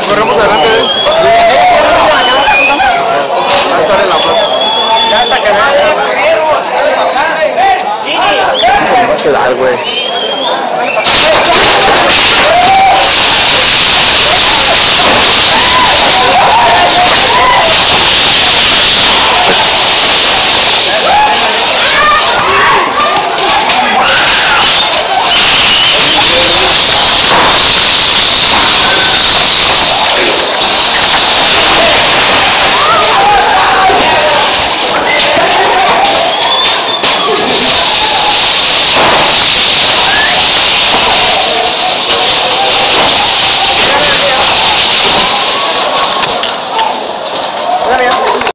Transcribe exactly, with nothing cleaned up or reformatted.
corremos adelante de él. Ya está quedado. Va a quedar, güey.